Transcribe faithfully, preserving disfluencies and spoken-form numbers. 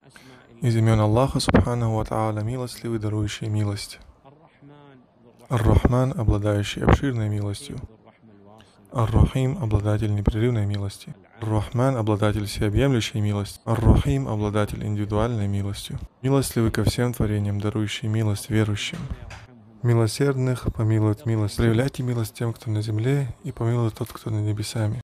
Из имен Аллаха, Субханаху ва Тааля, милостливый, дарующий милость. Ар-Рахман, обладающий обширной милостью. Ар-Рахим, обладатель непрерывной милости. Ар-Рахман, обладатель всеобъемлющей милости. Ар-Рахим, обладатель индивидуальной милостью. Милостливый ко всем творениям, дарующий милость верующим. Милосердных помилует милость. Проявляйте милость тем, кто на земле, и помилует тот, кто над небесами.